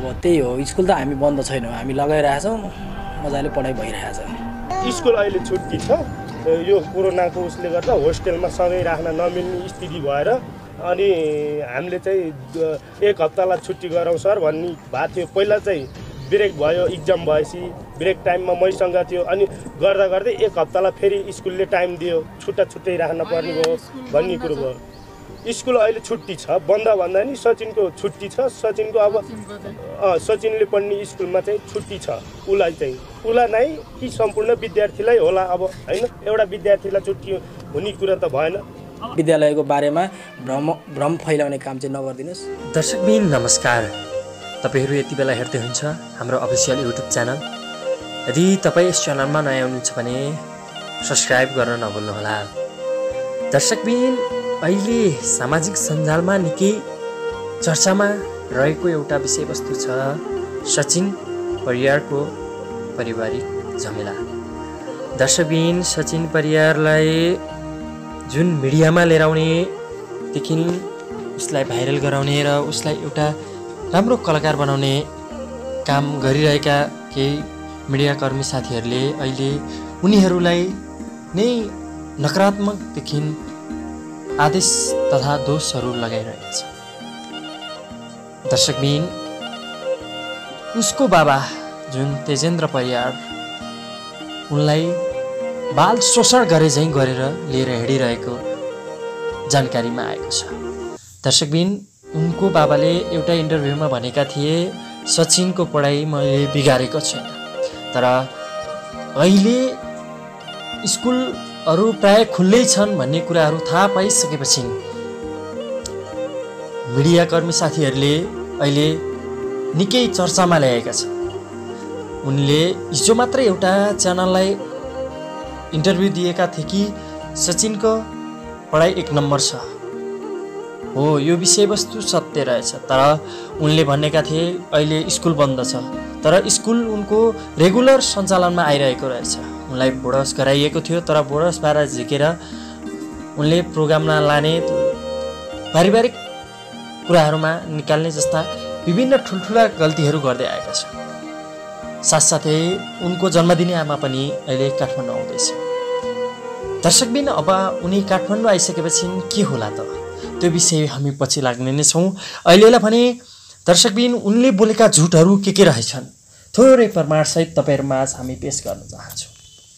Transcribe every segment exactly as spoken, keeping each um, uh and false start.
त्यही हो, स्कुल त हामी बन्द छैनौँ, हामी लगाइरहेछौँ, मजाले पढाइ भइरहेछ। स्कुल अहिले छुट्टी छ, यो कोरोनाको उसले गर्दा होस्टेलमा सँगै राख्न नमिल्ने स्थिति भएर अनि हामीले चाहिँ एक हप्तालाई छुट्टी गरौँ सर भन्ने भएको थियो। पहिला चाहिँ ब्रेक भयो, इक्जाम भएपछि ब्रेक टाइममा मैसँग थियो, अनि गर्दा गर्दै एक हप्तालाई फेरि स्कुलले टाइम दियो, छुट्टा छुट्टै राख्न पर्ने भयो भन्ने कुरो भयो। स्कुल अहिले छुट्टी छ, बन्द भन्दा नि सचिनको छुट्टी छ। सचिनको अब सचिनले पढ्ने स्कुलमा चाहिँ छुट्टी छ, उसलाई चाहिँ उसलाई नै कि सम्पूर्ण विद्यार्थीलाई होला अब होइन, एउटा विद्यार्थीलाई छुट्टी हुने कुरा त भएन। विद्यालयको बारेमा भ्रम भ्रम फैलाउने काम चाहिँ नगरिदिनुहोस्। दर्शकबिन नमस्कार, तपाईहरू यति बेला हेर्दै हुनुहुन्छ हाम्रो अफिसियल युट्युब च्यानल। यदि तपाईँ यस च्यानलमा नयाँ हुनुहुन्छ भने सब्सक्राइब गर्न नभुल्नुहोला। दर्शकबिन अहिले सामाजिक सञ्जालमा निकै चर्चामा रहेको एउटा विषयवस्तु छ सचिन परियारको पारिवारिक झमेला। दर्शकबिन सचिन परियारलाई जुन मिडियामा लिएर आउनेदेखि उसलाई भाइरल गराउने र उसलाई एउटा राम्रो कलाकार बनाउने काम गरिरहेका केही मिडियाकर्मी साथीहरूले अहिले उनीहरूलाई नै नकारात्मकदेखि आदेश तथा दोषहरू लगाइरहेका छ। दर्शकबिन उसको बाबा जुन तेजेन्द्र परियार उनलाई बाल शोषण गरे झैँ गरेर लिएर हिँडिरहेको जानकारीमा आएको छ। दर्शकबिन उनको बाबाले एउटा इन्टरभ्यूमा भनेका थिए सचिनको पढाइ मैले बिगारेको छैन, तर अहिले स्कुलहरू प्राय खुल्लै छन् भन्ने कुराहरू थाहा पाइसकेपछि मिडियाकर्मी साथीहरूले अहिले निकै चर्चामा ल्याएका छन्। उनले हिजो मात्र एउटा च्यानललाई इन्टरभ्यू दिएका थिए कि सचिनको पढाइ एक नम्बर छ। हो, यो विषयवस्तु सत्य रहेछ, तर उनले भनेका थिए अहिले स्कुल बन्द छ, तर स्कुल उनको रेगुलर सञ्चालनमा आइरहेको रहेछ। उनलाई बोनस गराइएको थियो, तर बोनसबाट झिकेर उनले प्रोग्राममा लाने पारिवारिक कुराहरूमा निकाल्ने जस्ता विभिन्न ठुल्ठुला गल्तीहरू गर्दै आएका छन्। साथसाथै उनको जन्मदिने आमा पनि अहिले काठमाडौँ आउँदैछ। दर्शकबिन अब उनी काठमाडौँ आइसकेपछि के होला त, त्यो विषय हामी पछि लाग्ने नै छौँ। अहिलेलाई भने दर्शकबिन उनले बोलेका झुटहरू के के रहेछन् थोरै प्रमाणसहित तपाईँहरूमाझ हामी पेश गर्न चाहन्छौँ।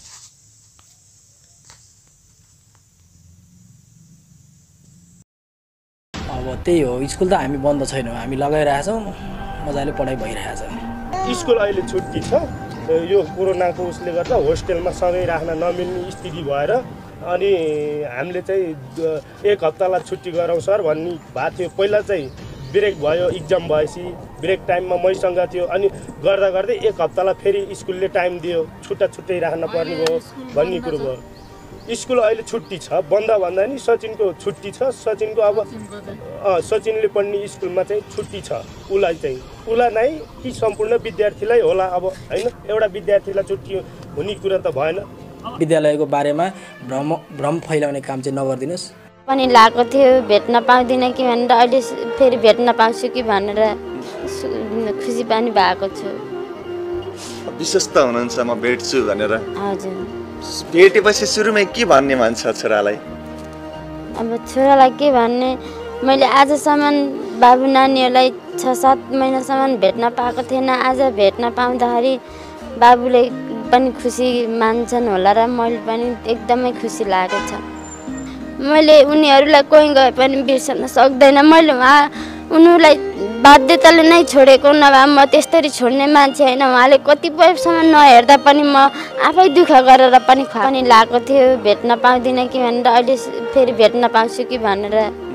अब त्यही हो, स्कुल त हामी बन्द छैनौँ, हामी लगाइरहेछौँ, मजाले पढाइ भइरहेछ। स्कुल अहिले छुट्टी छ, यो कोरोनाको उसले गर्दा होस्टेलमा सँगै राख्न नमिल्ने स्थिति भएर अनि हामीले चाहिँ एक हप्तालाई छुट्टी गरौँ सर भन्ने भएको थियो। पहिला चाहिँ ब्रेक भयो, इक्जाम भएपछि ब्रेक टाइममा मैसँग थियो, अनि गर्दा गर्दै एक हप्तालाई फेरि स्कुलले टाइम दियो, छुट्टा छुट्टै राख्न पर्ने भयो भन्ने कुरो भयो। स्कुल अहिले छुट्टी छ, बन्द भन्दा नि सचिनको छुट्टी छ। सचिनको अब सचिनले पढ्ने स्कुलमा चाहिँ छुट्टी छ, उसलाई चाहिँ उसलाई नै कि सम्पूर्ण विद्यार्थीलाई होला अब होइन, एउटा विद्यार्थीलाई छुट्टी हुने कुरा त भएन। विद्यालयको बारेमा भ्रम भ्रम फैलाउने काम चाहिँ नगरिदिनुहोस्। पनि लागेको थियो, भेट्न पाउँदिनँ कि भनेर अहिले फेरि भेट्न पाउँछु कि भनेर खुसी पनि भएको छु। विश्वस्त हुनुहुन्छ म भेट्छु भनेर? हजुर। भेटेपछि सुरुमै के भन्ने मान्छ छोरालाई? अब छोरालाई के भन्ने, मैले आजसम्म बाबु नानीहरूलाई छ सात महिनासम्म भेट्न पाएको थिएन। आज भेट्न पाउँदाखेरि बाबुले पनि खुसी मान्छन् होला र मैले पनि एकदमै खुसी लागेको छ। मैले उनीहरूलाई कोही गए पनि बिर्सन सक्दैन। मैले उहाँ उनीहरूलाई बाध्यताले नै छोडेको, नभए म त्यस्तरी छोड्ने मान्छे होइन। उहाँले कतिपयसम्म नहेर्दा पनि म आफै दुःख गरेर पनि पनि लागेको थियो, भेट्न पाउँदिनँ कि भनेर अहिले फेरि भेट्न पाउँछु कि भनेर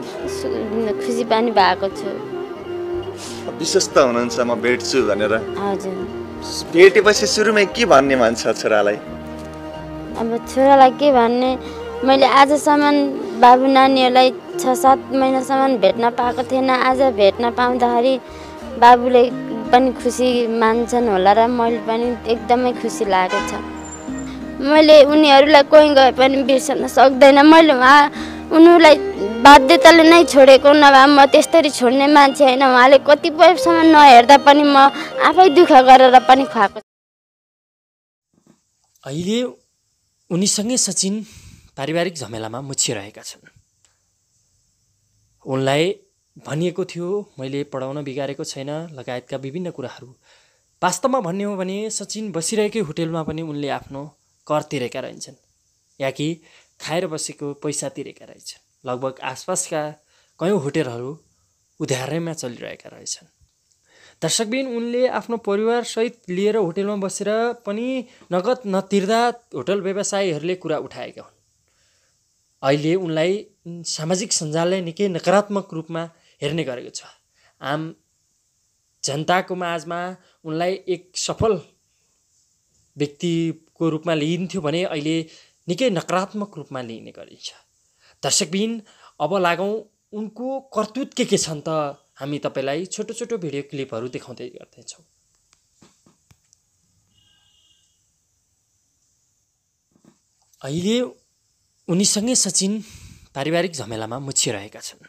खुसी पनि भएको छु। विश्वस्त हुनुहुन्छ म भेट्छु भनेर? हजुर। भेटेपछि सुरुमै के भन्ने मान्छ छोरालाई? अब छोरालाई के भन्ने, मैले आजसम्म बाबु नानीहरूलाई छ सात महिनासम्म भेट्न पाएको थिएन। आज भेट्न पाउँदाखेरि बाबुले पनि खुसी मान्छन् होला र मैले पनि एकदमै खुसी लागेको छ। मैले उनीहरूलाई कोही गए पनि बिर्सन सक्दैन। मैले उहाँ उनीहरूलाई बाध्यताले नै छोडेको, नभए म त्यसरी छोड्ने मान्छे होइन। उहाँले कतिपयसम्म नहेर्दा पनि म आफै दुःख गरेर पनि खुवाएको। अहिले उनीसँगै सचिन पारिवारिक झमेलामा मुछिरहेका छन्। उनलाई भनिएको थियो मैले पढाउन बिगारेको छैन लगायतका विभिन्न कुराहरू। वास्तवमा भन्ने हो भने सचिन बसिरहेकै होटेलमा पनि उनले आफ्नो कर तिरेका रहन्छन्, या कि खाएर बसेको पैसा तिरेका रहेछन्। लगभग आसपासका कयौँ होटेलहरू उधारैमा चलिरहेका रहेछन्। दर्शकबिन उनले आफ्नो परिवारसहित लिएर होटेलमा बसेर पनि नगद नतिर्दा होटल व्यवसायीहरूले कुरा उठाएका हुन्। अहिले उनलाई सामाजिक सञ्जालले निकै नकारात्मक रूपमा हेर्ने गरेको छ। आम जनताको माझमा उनलाई एक सफल व्यक्तिको रूपमा लिइन्थ्यो भने अहिले निकै नकारात्मक रूपमा लिइने गरिन्छ। दर्शकबिन अब लागौँ उनको कर्तुत के के छन् त हामी तपाईलाई छोटो छोटो भिडियो क्लिपहरू देखाउँदै गर्दैछौँ। अहिले उनीसँगै सचिन पारिवारिक झमेलामा मुछिरहेका छन्।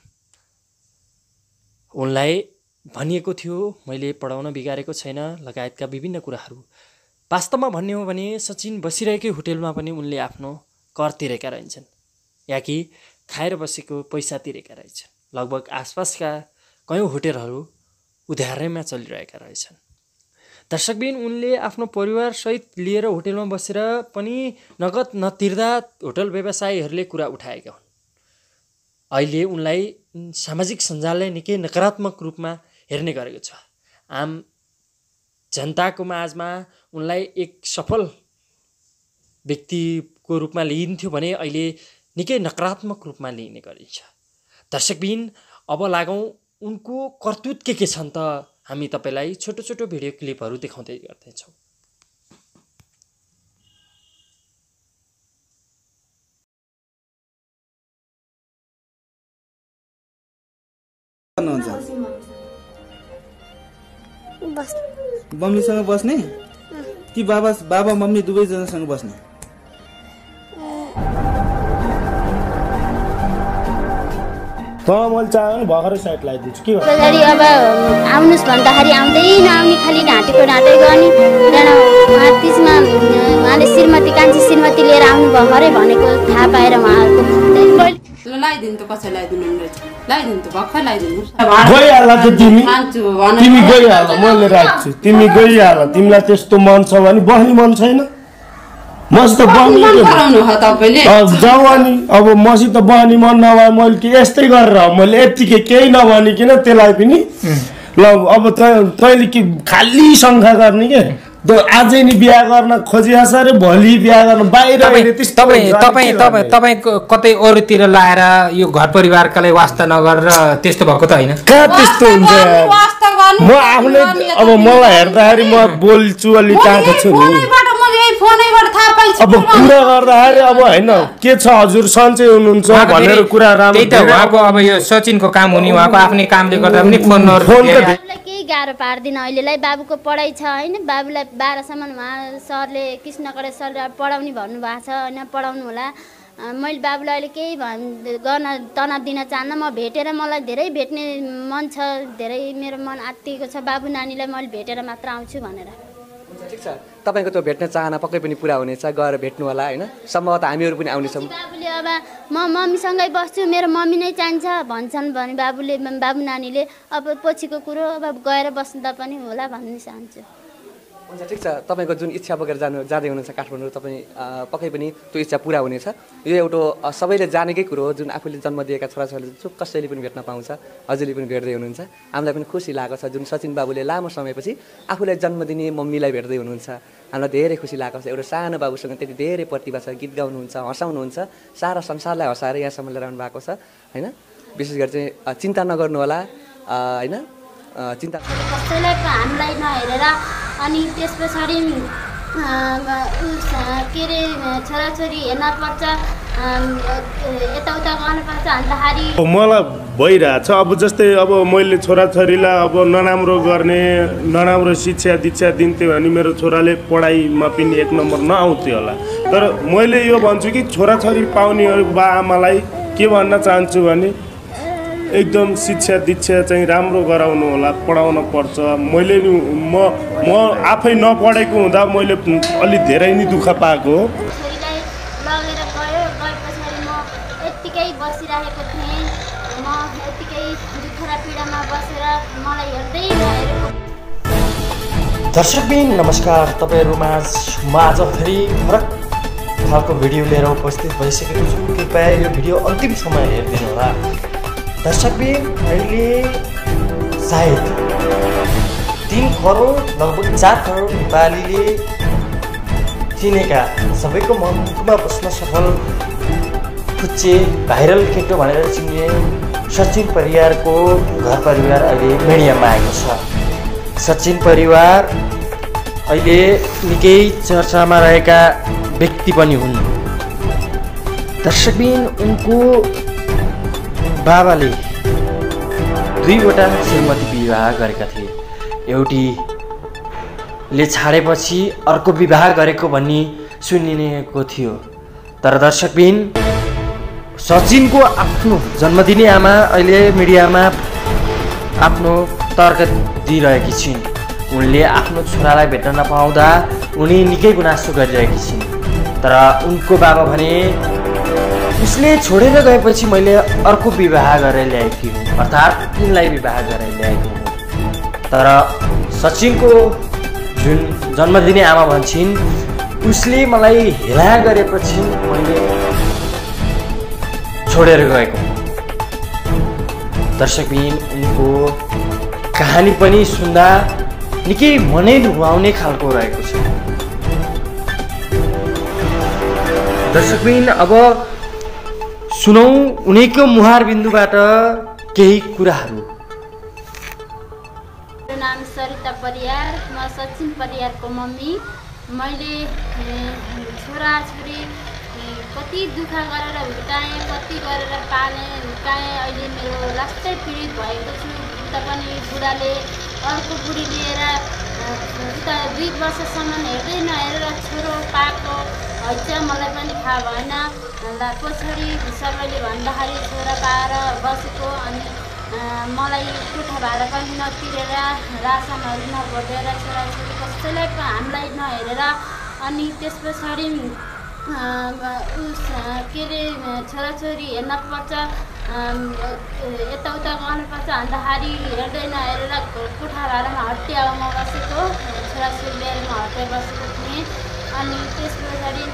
उनलाई भनिएको थियो मैले पढाउन बिगारेको छैन लगायतका विभिन्न कुराहरू। वास्तवमा भन्ने हो भने सचिन बसिरहेकै होटेलमा पनि उनले आफ्नो कर तिरेका रहन्छन्, या कि खाएर बसेको पैसा तिरेका रहेछन्। लगभग आसपासका कयौँ होटेलहरू उधारैमा चलिरहेका रहेछन्। दर्शकबिन उनले आफ्नो परिवारसहित लिएर होटेलमा बसेर पनि नगद नतिर्दा होटल व्यवसायीहरूले कुरा उठाएका हुन्। अहिले उनलाई सामाजिक सञ्जालले निकै नकारात्मक रूपमा हेर्ने गरेको छ। आम जनताको माझमा उनलाई एक सफल व्यक्तिको रूपमा लिइन्थ्यो भने अहिले निकै नकारात्मक रूपमा लिइने गरिन्छ। दर्शकबिन अब लागौँ उनको कर्तुत के के छन् त हामी तपाईलाई छोटो छोटो भिडियो क्लिपहरू देखाउँदै गर्दैछौँ। मम्मीसँग बस्ने कि बाबा बाबा मम्मी दुवैजनासँग बस्ने? तँ मैले चाह्यो भने भर्खरै साइड लगाइदिन्छु के अब आउनुहोस् भन्दाखेरि आउँदै नआउने, खालि ढाँटेको ढाँटै गर्ने। त्यहाँबाट त्यसमा उहाँले श्रीमती कान्छी श्रीमती लिएर आउनु भर्खरै भनेको थाहा पाएर उहाँहरूको लगाइदिनु त कसै लगाइदिनु लगाइदिनु त भर्खर लगाइदिनु गइहाल त तिमी तिमी गइहाल मैले राख्छु तिमी गइहाल। तिमीलाई त्यस्तो मन छ भने बस्ने मन छैन मसित बस्ने जवानी अब मसित बस्ने मन नभए मैले के यस्तै गरेर मैले यत्तिकै केही नभनिकन त्यसलाई पनि ल अब तैँले कि खाली शङ्का गर्ने के आजै नि बिहा गर्न खोजिहाल्छ अरे भोलि बिहा गर्न बाहिर तपाईँ तपाईँ तपाईँ तपाईँ कतै अरूतिर लाएर यो घर परिवारकालाई वास्ता नगरेर त्यस्तो भएको त होइन? कहाँ त्यस्तो हुन्छ म आफ्नै अब मलाई हेर्दाखेरि म बोल्छु अलि टाढो छु नि। अब कुरा गर्दाखेरि अब होइन के छ हजुर सन्चै हुनुहुन्छ भनेर कुरा राम्रो। त्यही त उहाँको अब यो सचिनको काम हुने उहाँको आफ्नै कामले गर्दा पनि फोनहरू फोन त केही गाह्रो पार्दिनँ अहिलेलाई। बाबुको पढाइ छ होइन, बाबुलाई बाह्रसम्म उहाँ सरले कृष्णकरे सरले पढाउने भन्नुभएको छ होइन, पढाउनु होला। मैले बाबुलाई अहिले केही भन् गर्न तनाव दिन चाहन्न। म भेटेर मलाई धेरै भेट्ने मन छ, धेरै मेरो मन आत्तिएको छ। बाबु नानीलाई मैले भेटेर मात्र आउँछु भनेर। ठिक छ, तपाईँको त्यो भेट्ने चाहना पक्कै पनि पुरा हुनेछ, गएर भेट्नु होला होइन। सम्भवतः हामीहरू पनि आउनेछौँ। बाबुले अब म मम्मीसँगै बस्छु, मेरो मम्मी नै चाहिन्छ भन्छन् भने बाबुले बाबु नानीले अब पछिको कुरो अब गएर बस्दा पनि होला भन्ने चाहन्छु। हुन्छ ठिक छ, तपाईँको जुन इच्छा बोकेर जानु जाँदै हुनुहुन्छ काठमाडौँ तपाईँ पक्कै पनि त्यो इच्छा पुरा हुनेछ। यो एउटा सबैले जानेकै कुरो हो, जुन आफूले जन्म दिएका छोराछोरीले जो कसैले पनि भेट्न पाउँछ, हजुरले पनि भेट्दै हुनुहुन्छ। हामीलाई पनि खुसी लागेको छ जुन सचिन बाबुले लामो समयपछि आफूलाई जन्म दिने मम्मीलाई भेट्दै हुनुहुन्छ। हामीलाई धेरै खुसी लागेको छ। एउटा सानो बाबुसँग त्यति धेरै प्रतिभा छ, गीत गाउनुहुन्छ, हँसाउनुहुन्छ, सारा संसारलाई हँसाएर यहाँसम्म लिएर आउनु भएको छ होइन। विशेष गरी चाहिँ चिन्ता नगर्नु होला होइन, चिन्ता कसैलाई हामीलाई नहेरेर अनि त्यस पछाडि के अरे छोराछोरी हेर्न पर्छ, यताउता गर्नुपर्छ भन्दाखेरि मलाई भइरहेछ। अब जस्तै अब मैले छोराछोरीलाई अब नराम्रो गर्ने नराम्रो शिक्षा दीक्षा दिन्थेँ भने मेरो छोराले पढाइमा पनि एक नम्बर नआउँथ्यो होला। तर मैले यो भन्छु कि छोराछोरी पाउनेहरू बा आमालाई के भन्न चाहन्छु भने एकदम शिक्षा दीक्षा चाहिँ राम्रो गराउनु होला, पढाउन पर्छ। मैले म म आफै नपढेको हुँदा मैले अलि धेरै नै दुःख पाएको हो। छोरीलाई लगेर गयो, गए पछाडि म यत्तिकै बसिरहेको थिएँ। म यत्तिकै दुःख र पीडामा बसेर मलाई हेर्दै गएको। दर्शकबिन नमस्कार, तपाईँहरूमाझ म आज फेरि फरक खालको भिडियो लिएर उपस्थित भइसकेको छु। कृपया यो भिडियो अन्तिमसम्म हेरिदिनु होला। दर्शकबिन अहिले सायद तीन करोड लगभग चार करोड नेपालीले चिनेका, सबैको मनमा बस्न सफल फुच्चे भाइरल केटो भनेर चिनिए सचिन परियारको घर परिवार अहिले मिडियामा आएको छ। सचिन परिवार अहिले निकै चर्चामा रहेका व्यक्ति पनि हुन्। दर्शकबिन उनको बाबाले दुईवटा श्रीमती विवाह गरेका थिए। एउटीले छाडेपछि अर्को विवाह गरेको भन्ने सुनिएको थियो। तर दर्शकबिन सचिनको आफ्नो जन्मदिने आमा अहिले मिडियामा आफ्नो तर्क दिइरहेकी छिन्। उनले आफ्नो छोरालाई भेट्न नपाउँदा उनी निकै गुनासो गरिरहेकी छिन्। तर उनको बाबा भने उसले छोडेर गएपछि मैले अर्को विवाह गरेर ल्याएकी हुँ, अर्थात् तिनलाई विवाह गरेर ल्याएको हुँ। तर सचिनको जुन जन्मदिने आमा भन्छन् उसले मलाई हेला गरेपछि मैले छोडेर गएको। दर्शकबिन उनको कहानी पनि सुन्दा निकै मनै डुबाउने खालको रहेको छ। दर्शकबिन अब सुनौ उनैको मुहार बिन्दुबाट केही कुराहरू। मेरो नाम सरिता परियार, म सचिन परियारको मम्मी। मैले छोराछोरी कति दुःख गरेर हुर्काएँ, कति गरेर पालेँ, हुर्काएँ। अहिले मेरो लास्टै पीडित भएको छु। उता पनि बुढाले अर्को बुढी लिएर उता दुई वर्षसम्म हेर्दै नहेरेर छोरो पाएको हैजा मलाई पनि थाहा भएन। पछाडि सबैले भन्दाखेरि छोरा पाएर बसेको, अनि मलाई कोठा भाडा पनि नतिरेर रासनहरू नभोटेर छोराछोरी कसैलाई हामीलाई नहेरेर, अनि त्यस पछाडि उस के अरे छोराछोरी हेर्न पर्छ, यताउता गर्नुपर्छ भन्दाखेरि हेर्दै नहेरेर कोठा भाडामा हट्यामा बसेको, छोराछोरी लिएर म हट्या बसेको थिएँ। अनि त्यस पछाडि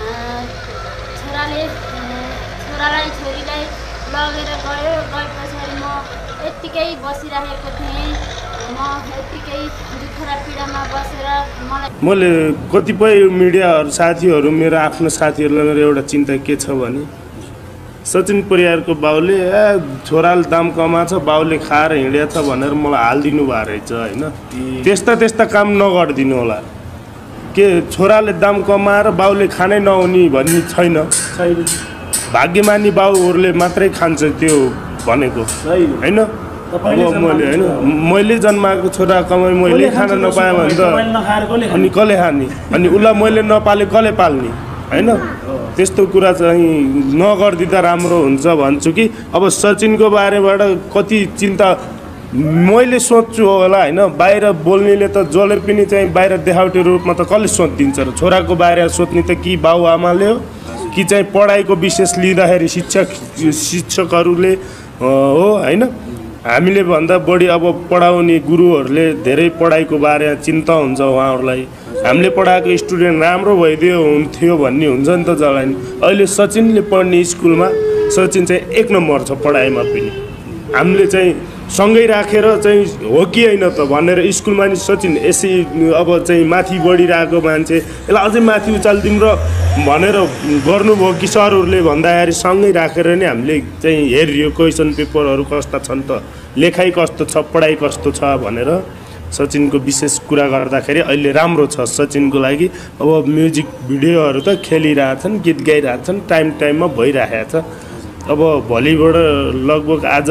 छोराले छोरालाई छोरीलाई लगेर गयो, गए पछाडि म यत्तिकै बसिरहेको थिएँ। म यत्तिकै दुःख र पीडामा बसेर मलाई मैले कतिपय मिडियाहरू साथीहरू मेरो आफ्नो साथीहरूलाई मेरो एउटा चिन्ता के छ भने सचिन परियारको बाउले ए छोराले दाम कमाछ, बाउले खाएर हिँडेछ भनेर मलाई हालिदिनु भएको रहेछ होइन। त्यस्ता त्यस्ता काम नगरिदिनु होला। के छोराले दाम कमाएर बाउले खानै नहुने भन्ने छैन। भाग्यमानी बाउहरूले मात्रै खान्छ त्यो भनेको होइन। अब मैले होइन मैले जन्माएको छोरा कमाइ मैले खान नपाएँ भने त अनि कसले खाने, अनि उसलाई मैले नपाले कसले पाल्ने होइन। त्यस्तो कुरा चाहिँ नगरिदिँदा राम्रो हुन्छ भन्छु कि अब सचिनको बारेबाट कति चिन्ता मैले सोध्छु होला होइन। बाहिर बोल्नेले त जसले पनि चाहिँ बाहिर देखावटी रूपमा त कसले सोधिदिन्छ र? छोराको बारे सोध्ने त कि बाउ आमाले हो कि चाहिँ पढाइको विशेष लिँदाखेरि शिक्षक शिक्षकहरूले हो होइन। हामीले भन्दा बढी अब पढाउने गुरुहरूले धेरै पढाइको बारेमा चिन्ता हुन्छ उहाँहरूलाई। हामीले पढाएको स्टुडेन्ट राम्रो भइदियो हुन्थ्यो भन्ने हुन्छ नि त जसलाई। अहिले सचिनले पढ्ने स्कुलमा सचिन चाहिँ एक नम्बर छ पढाइमा पनि। हामीले चाहिँ सँगै राखेर चाहिँ हो कि होइन त भनेर स्कुलमा नि सचिन यसै अब चाहिँ माथि बढिरहेको मान्छे यसलाई अझै माथि उचालिदिउँ र भनेर गर्नुभयो कि सरहरूले भन्दाखेरि सँगै राखेर नै हामीले चाहिँ हेरियो क्वेसन पेपरहरू कस्ता छन् त, लेखाइ कस्तो छ, पढाइ कस्तो छ भनेर सचिनको विशेष कुरा गर्दाखेरि अहिले राम्रो छ सचिनको लागि। अब म्युजिक भिडियोहरू त खेलिरहेछन्, गीत गाइरहेछन्, टाइम टाइममा भइरहेको छ। अब भोलिबाट लगभग आज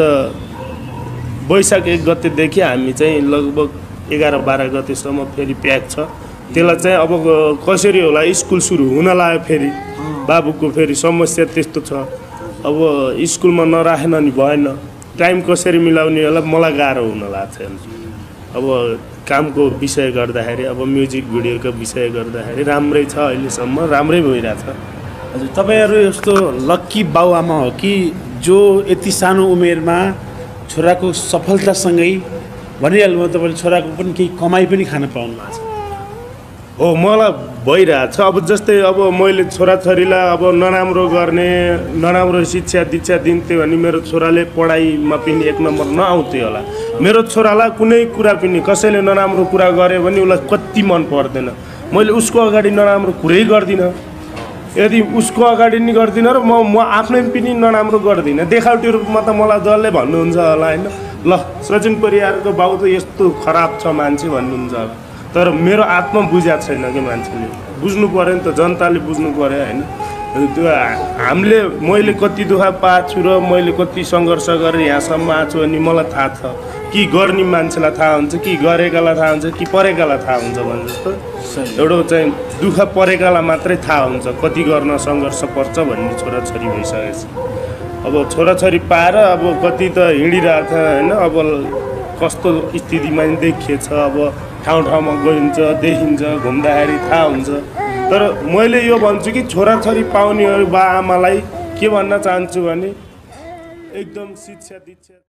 वैशाख एक गतेदेखि हामी चाहिँ लगभग एघार बाह्र गतेसम्म फेरि प्याक छ। त्यसलाई चाहिँ अब कसरी होला, स्कुल सुरु हुन लाग्यो फेरि, बाबुको फेरि समस्या त्यस्तो छ। अब स्कुलमा नराखेन नि भएन, टाइम कसरी मिलाउने होला मलाई गाह्रो हुन लाग्छ। अब कामको विषय गर्दाखेरि अब म्युजिक भिडियोको विषय गर्दाखेरि राम्रै छ, अहिलेसम्म राम्रै भइरहेछ। हजुर, तपाईँहरू यस्तो लक्की बाउआमा हो कि जो यति सानो उमेरमा छोराको सफलतासँगै भनिहाल्नु तपाईँले छोराको पनि केही कमाइ पनि खान पाउनु भएको छ? हो, मलाई भइरहेछ। अब जस्तै अब मैले छोराछोरीलाई अब नराम्रो गर्ने, नराम्रो शिक्षा दीक्षा दिन्थेँ भने मेरो छोराले पढाइमा पनि एक नम्बर नआउँथ्यो होला। मेरो छोरालाई कुनै कुरा पनि कसैले नराम्रो कुरा गरे भने उसलाई कति मन पर्दैन। मैले उसको अगाडि नराम्रो कुरै गर्दिनँ। यदि उसको अगाडि नि गर्दिनँ र म म आफ्नै पनि नराम्रो गर्दिनँ। देखावटी रूपमा त मलाई जसले भन्नुहुन्छ होला होइन, ल सचिन परियारको बाउ त यस्तो खराब छ मान्छे भन्नुहुन्छ होला। तर मेरो आत्मा बुझाएको छैन कि मान्छेले बुझ्नु पऱ्यो नि त, जनताले बुझ्नु पऱ्यो होइन। त्यो हामीले मैले कति दुःख पाएको छु र मैले कति सङ्घर्ष गरेर यहाँसम्म आएको छु अनि मलाई थाहा छ। कि गर्ने मान्छेलाई थाहा हुन्छ, कि गरेकालाई थाहा हुन्छ, कि परेकालाई थाहा हुन्छ भने जस्तो एउटा चाहिँ दुःख परेकालाई मात्रै थाहा हुन्छ कति गर्न सङ्घर्ष पर्छ भन्ने छोराछोरी भइसकेछ। अब छोराछोरी पाएर अब कति त हिँडिरहेको छ होइन, अब कस्तो स्थितिमा देखिएछ। अब ठाउँ ठाउँमा गइन्छ, देखिन्छ, घुम्दाखेरि थाहा हुन्छ। तर मैले यो भन्छु कि छोराछोरी पाउनेहरू बा आमालाई के भन्न चाहन्छु भने एकदम शिक्षा दीक्षा